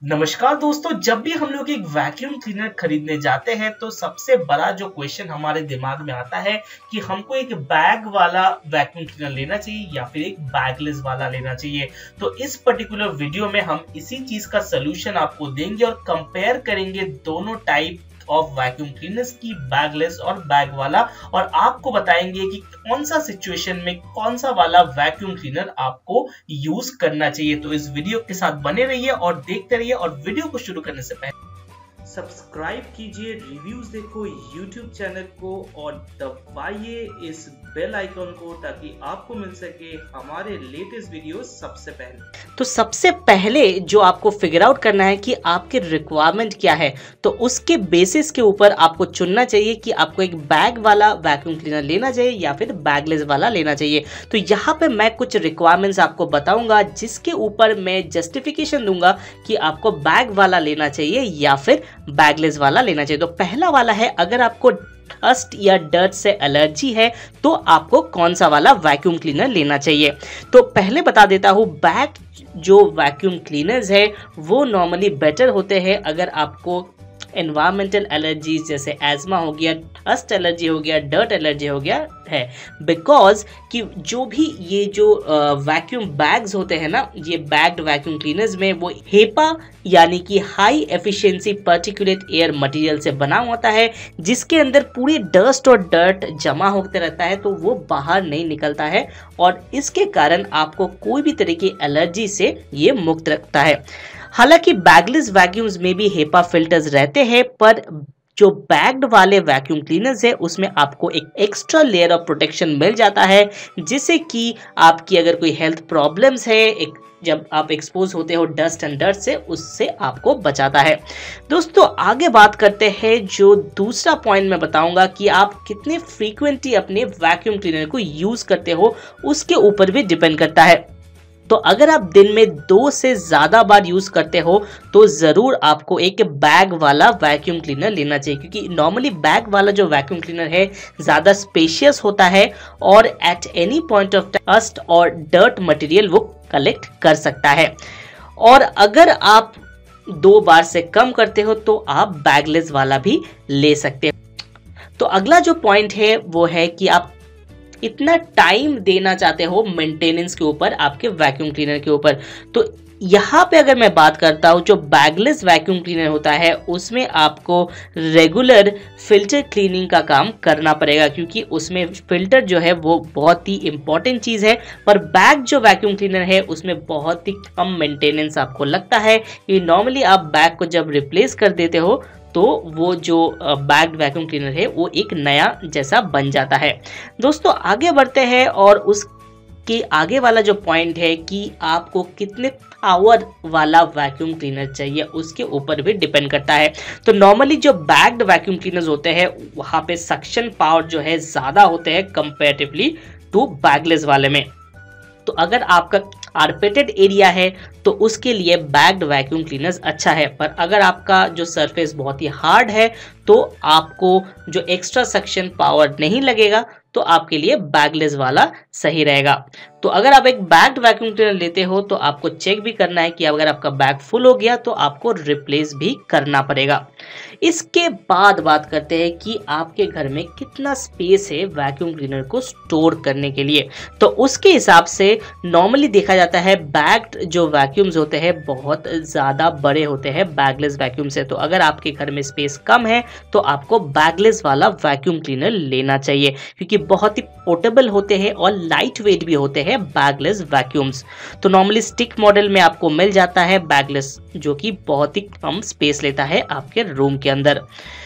नमस्कार दोस्तों, जब भी हम लोग एक वैक्यूम क्लीनर खरीदने जाते हैं तो सबसे बड़ा जो क्वेश्चन हमारे दिमाग में आता है कि हमको एक बैग वाला वैक्यूम क्लीनर लेना चाहिए या फिर एक बैगलेस वाला लेना चाहिए। तो इस पर्टिकुलर वीडियो में हम इसी चीज का सोल्यूशन आपको देंगे और कंपेयर करेंगे दोनों टाइप ऑफ वैक्यूम क्लीनर्स की, बैगलेस और बैग वाला, और आपको बताएंगे कि कौन सा सिचुएशन में कौन सा वाला वैक्यूम क्लीनर आपको यूज करना चाहिए। तो इस वीडियो के साथ बने रहिए और देखते रहिए, और वीडियो को शुरू करने से पहले सब्सक्राइब कीजिए, रिव्यूज देखो यूट्यूब चैनल को और दबाइए इस बेल आइकन को ताकि आपको मिल सके हमारे लेटेस्ट वीडियो सबसे पहले। तो सबसे पहले जो आपको फिगर आउट करना है कि आपके रिक्वायरमेंट क्या है, तो उसके बेसिस के ऊपर आपको चुनना चाहिए कि आपको एक बैग वाला वैक्यूम क्लीनर लेना चाहिए या फिर बैगलेस वाला लेना चाहिए। तो यहाँ पे मैं कुछ रिक्वायरमेंट्स आपको बताऊंगा जिसके ऊपर मैं जस्टिफिकेशन दूंगा कि आपको बैग वाला लेना चाहिए या फिर बैगलेस वाला लेना चाहिए। तो पहला वाला है, अगर आपको डस्ट या डर्ट से एलर्जी है तो आपको कौन सा वाला वैक्यूम क्लीनर लेना चाहिए। तो पहले बता देता हूँ, बैग जो वैक्यूम क्लीनर्स है वो नॉर्मली बेटर होते हैं अगर आपको एनवायरमेंटल एलर्जीज जैसे एजमा हो गया, डस्ट एलर्जी हो गया, डर्ट एलर्जी हो गया है। बिकॉज कि जो भी ये जो वैक्यूम बैग्स होते हैं ना, ये बैग्ड वैक्यूम क्लीनर्स में वो हेपा यानी कि high efficiency particulate air material से बना होता है, जिसके अंदर पूरी डस्ट और डर्ट जमा होते रहता है, तो वो बाहर नहीं निकलता है और इसके कारण आपको कोई भी तरह की एलर्जी से ये मुक्त रखता है। हालांकि बैगलेस वैक्यूम्स में भी हेपा फिल्टर्स रहते हैं, पर जो बैग्ड वाले वैक्यूम क्लीनर्स है उसमें आपको एक एक्स्ट्रा लेयर ऑफ प्रोटेक्शन मिल जाता है, जिससे कि आपकी अगर कोई हेल्थ प्रॉब्लम्स है, जब आप एक्सपोज होते हो डस्ट एंड डर्ट से, उससे आपको बचाता है। दोस्तों आगे बात करते हैं, जो दूसरा पॉइंट मैं बताऊंगा कि आप कितने फ्रीक्वेंटली अपने वैक्यूम क्लीनर को यूज करते हो उसके ऊपर भी डिपेंड करता है। तो अगर आप दिन में 2 से ज्यादा बार यूज करते हो तो जरूर आपको एक बैग वाला वैक्यूम क्लीनर लेना चाहिए, क्योंकि नॉर्मली बैग वाला जो वैक्यूम क्लीनर है ज्यादा स्पेशियस होता है और at any point of time dust और डर्ट मटेरियल वो कलेक्ट कर सकता है। और अगर आप 2 बार से कम करते हो तो आप बैगलेस वाला भी ले सकते हो। तो अगला जो पॉइंट है वो है कि आप इतना टाइम देना चाहते हो मेंटेनेंस के ऊपर, आपके वैक्यूम क्लीनर के ऊपर। तो यहाँ पे अगर मैं बात करता हूँ, जो बैगलेस वैक्यूम क्लीनर होता है उसमें आपको रेगुलर फिल्टर क्लीनिंग का काम करना पड़ेगा, क्योंकि उसमें फिल्टर जो है वो बहुत ही इंपॉर्टेंट चीज़ है। पर बैग जो वैक्यूम क्लीनर है उसमें बहुत ही कम मेंटेनेंस आपको लगता है कि नॉर्मली आप बैग को जब रिप्लेस कर देते हो तो वो जो बैग्ड वैक्यूम क्लीनर है वो एक नया जैसा बन जाता है। दोस्तों आगे बढ़ते हैं, और उसके आगे वाला जो पॉइंट है कि आपको कितने पावर वाला वैक्यूम क्लीनर चाहिए उसके ऊपर भी डिपेंड करता है। तो नॉर्मली जो बैग्ड वैक्यूम क्लीनर्स होते हैं वहाँ पे सक्शन पावर जो है ज़्यादा होते हैं कंपेरेटिवली टू बैगलेस वाले में। तो अगर आपका आर्पेटेड एरिया है तो उसके लिए बैग्ड वैक्यूम क्लीनर्स अच्छा है, पर अगर आपका जो सरफेस बहुत ही हार्ड है तो आपको जो एक्स्ट्रा सक्शन पावर नहीं लगेगा, तो आपके लिए बैगलेस वाला सही रहेगा। तो अगर आप एक बैग्ड वैक्यूम क्लीनर लेते हो तो आपको चेक भी करना है कि अगर आपका बैग फुल हो गया तो आपको रिप्लेस भी करना पड़ेगा। इसके बाद बात करते हैं कि आपके घर में कितना स्पेस है वैक्यूम क्लीनर को स्टोर करने के लिए। तो उसके हिसाब से नॉर्मली देखा जाता है बैग्ड जो वैक्यूम्स होते हैं बहुत ज़्यादा बड़े होते हैं बैगलेस वैक्यूम से। तो अगर आपके घर में स्पेस कम है तो आपको बैगलेस वाला वैक्यूम क्लीनर लेना चाहिए, क्योंकि बहुत ही पोर्टेबल होते हैं और लाइट वेट भी होते हैं बैगलेस वैक्यूम्स। तो नॉर्मली स्टिक मॉडल में आपको मिल जाता है बैगलेस, जो कि बहुत ही कम स्पेस लेता है आपके रूम के अंदर।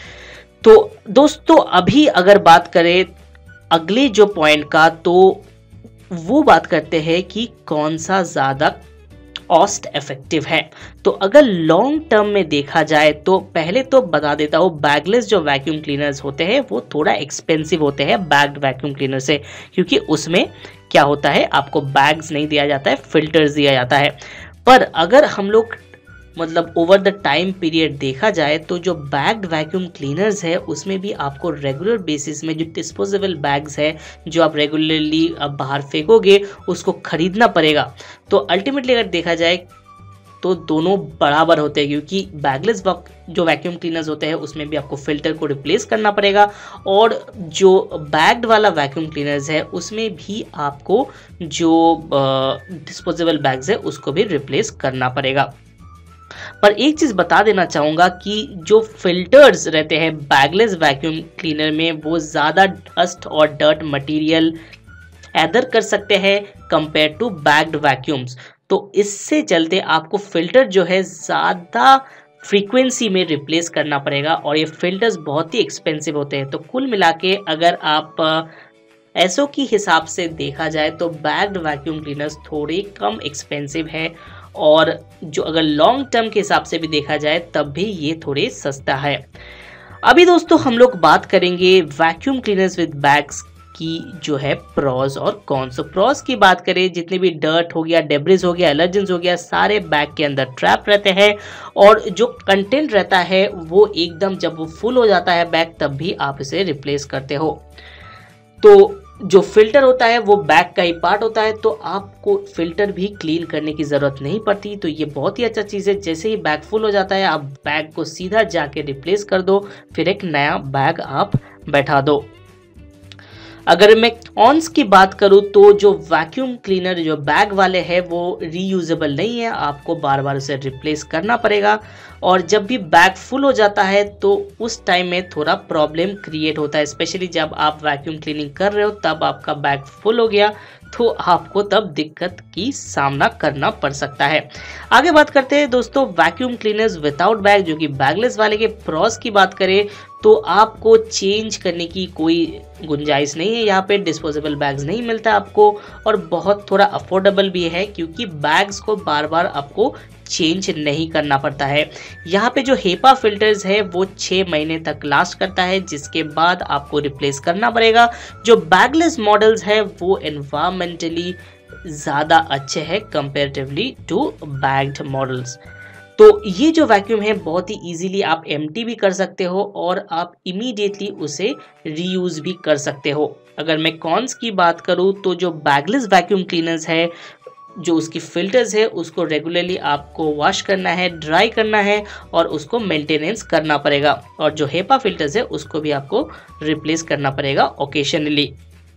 तो दोस्तों अभी अगर बात करें अगले जो पॉइंट का, तो वो बात करते हैं कि कौन सा ज़्यादा कॉस्ट इफेक्टिव है। तो अगर लॉन्ग टर्म में देखा जाए तो पहले तो बता देता हूँ, बैगलेस जो वैक्यूम क्लीनर्स होते हैं वो थोड़ा एक्सपेंसिव होते हैं बैग्ड वैक्यूम क्लीनर से, क्योंकि उसमें क्या होता है आपको बैग्स नहीं दिया जाता है, फिल्टर्स दिया जाता है। पर अगर हम लोग मतलब ओवर द टाइम पीरियड देखा जाए तो जो बैग्ड वैक्यूम क्लीनर्स है उसमें भी आपको रेगुलर बेसिस में जो डिस्पोजेबल बैग्स है जो आप रेगुलरली बाहर फेंकोगे उसको खरीदना पड़ेगा। तो अल्टीमेटली अगर देखा जाए दोस्तों दोनों बराबर होते हैं, क्योंकि बैगलेस जो वैक्यूम क्लीनर्स होते हैं उसमें भी आपको फिल्टर को रिप्लेस करना पड़ेगा, और जो बैग्ड वाला वैक्यूम क्लीनर्स है उसमें भी आपको जो डिस्पोजेबल बैग्स है उसको भी रिप्लेस करना पड़ेगा। पर एक चीज बता देना चाहूंगा कि जो फिल्टर्स रहते हैं बैगलेस वैक्यूम क्लीनर में वो ज्यादा डस्ट और डर्ट मटेरियल एदर कर सकते हैं कंपेयर टू बैग्ड वैक्यूम्स। तो इससे चलते आपको फिल्टर जो है ज्यादा फ्रीक्वेंसी में रिप्लेस करना पड़ेगा, और ये फिल्टर्स बहुत ही एक्सपेंसिव होते हैं। तो कुल मिला के अगर आप एसओ की हिसाब से देखा जाए तो बैग्ड वैक्यूम क्लीनर्स थोड़े कम एक्सपेंसिव है, और जो अगर लॉन्ग टर्म के हिसाब से भी देखा जाए तब भी ये थोड़े सस्ता है। अभी दोस्तों हम लोग बात करेंगे वैक्यूम क्लीनर्स विद बैग्स की जो है प्रॉस और कॉन्स। तो प्रॉस की बात करें, जितने भी डर्ट हो गया, डेब्रिस हो गया, एलर्जेंस हो गया, सारे बैग के अंदर ट्रैप रहते हैं, और जो कंटेंट रहता है वो एकदम जब वो फुल हो जाता है बैग तब भी आप इसे रिप्लेस करते हो। तो जो फिल्टर होता है वो बैग का ही पार्ट होता है, तो आपको फिल्टर भी क्लीन करने की ज़रूरत नहीं पड़ती। तो ये बहुत ही अच्छा चीज़ है, जैसे ही बैग फुल हो जाता है आप बैग को सीधा जाके रिप्लेस कर दो, फिर एक नया बैग आप बैठा दो। अगर मैं कॉन्स की बात करूं तो जो वैक्यूम क्लीनर जो बैग वाले हैं वो रीयूजेबल नहीं है, आपको बार बार उसे रिप्लेस करना पड़ेगा, और जब भी बैग फुल हो जाता है तो उस टाइम में थोड़ा प्रॉब्लम क्रिएट होता है, स्पेशली जब आप वैक्यूम क्लीनिंग कर रहे हो तब आपका बैग फुल हो गया तो आपको तब दिक्कत की सामना करना पड़ सकता है। आगे बात करते हैं दोस्तों वैक्यूम क्लीनर्स विदाउट बैग, जो कि बैगलेस वाले के प्रॉस की बात करें तो आपको चेंज करने की कोई गुंजाइश नहीं है। यहाँ पे डिस्पोजेबल बैग्स नहीं मिलता आपको, और बहुत थोड़ा अफोर्डेबल भी है क्योंकि बैग्स को बार बार आपको चेंज नहीं करना पड़ता है। यहाँ पे जो हेपा फिल्टर्स है वो 6 महीने तक लास्ट करता है, जिसके बाद आपको रिप्लेस करना पड़ेगा। जो बैगलेस मॉडल्स है वो एनवायरमेंटली ज़्यादा अच्छे हैं कंपेरेटिवली टू बैग्ड मॉडल्स। तो ये जो वैक्यूम है बहुत ही इजीली आप एम्प्टी भी कर सकते हो, और आप इमीडिएटली उसे रीयूज भी कर सकते हो। अगर मैं कॉन्स की बात करूँ तो जो बैगलेस वैक्यूम क्लीनर्स है, जो उसकी फिल्टर्स है उसको रेगुलरली आपको वॉश करना है, ड्राई करना है, और उसको मेंटेनेंस करना पड़ेगा, और जो हेपा फिल्टर्स है उसको भी आपको रिप्लेस करना पड़ेगा ओकेशनली।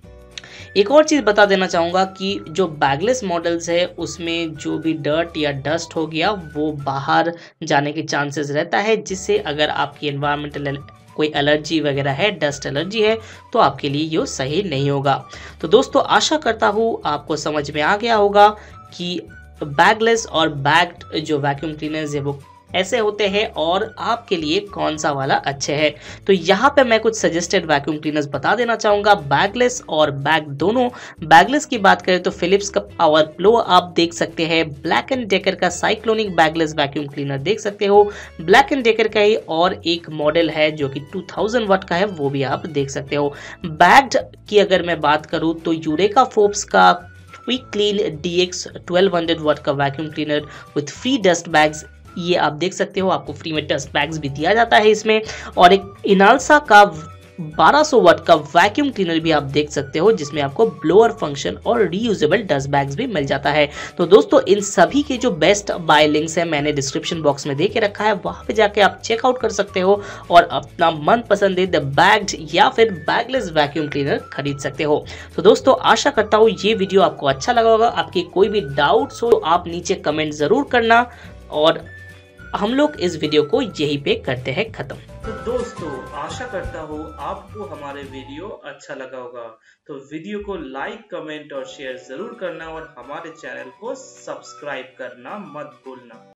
एक और चीज़ बता देना चाहूँगा कि जो बैगलेस मॉडल्स है उसमें जो भी डर्ट या डस्ट हो गया वो बाहर जाने के चांसेस रहता है, जिससे अगर आपकी एनवायरमेंटल कोई एलर्जी वगैरह है, डस्ट एलर्जी है, तो आपके लिए ये सही नहीं होगा। तो दोस्तों आशा करता हूँ आपको समझ में आ गया होगा कि बैगलेस और बैग्ड जो वैक्यूम क्लीनर्स है वो ऐसे होते हैं और आपके लिए कौन सा वाला अच्छे है। तो यहाँ पे मैं कुछ सजेस्टेड वैक्यूम क्लीनर्स बता देना चाहूँगा, बैगलेस और बैग दोनों। बैगलेस की बात करें तो फिलिप्स का पावर प्लो आप देख सकते हैं, ब्लैक एंड डेकर का साइक्लोनिक बैगलेस वैक्यूम क्लीनर देख सकते हो, ब्लैक एंड डेकर का ही और एक मॉडल है जो कि 2000 वाट का है, वो भी आप देख सकते हो। बैग्ड की अगर मैं बात करूँ तो यूरेका फोर्ब्स का क्विक क्लीन DX 1200 वाट का vacuum cleaner with free dust bags, ये आप देख सकते हो, आपको फ्री में डस्ट बैग्स भी दिया जाता है इसमें। और एक इनाल्सा का 1200 वाट का वैक्यूम क्लीनर भी आप देख सकते हो, जिसमें आपको ब्लोअर फंक्शन और रीयूजेबल डस्ट बैग्स भी मिल जाता है। तो दोस्तों इन सभी के जो बेस्ट बाय लिंक्स है मैंने डिस्क्रिप्शन बॉक्स में दे के रखा है, वहां पे जाके आप चेकआउट कर सकते हो और अपना मन पसंदीदा बैग्ड या फिर बैगलेस वैक्यूम क्लीनर खरीद सकते हो। तो दोस्तों आशा करता हूँ ये वीडियो आपको अच्छा लगा होगा। आपके कोई भी डाउट्स हो तो आप नीचे कमेंट जरूर करना, और हम लोग इस वीडियो को यहीं पे करते हैं खत्म। तो दोस्तों आशा करता हूँ आपको हमारे वीडियो अच्छा लगा होगा, तो वीडियो को लाइक, कमेंट और शेयर जरूर करना, और हमारे चैनल को सब्सक्राइब करना मत भूलना।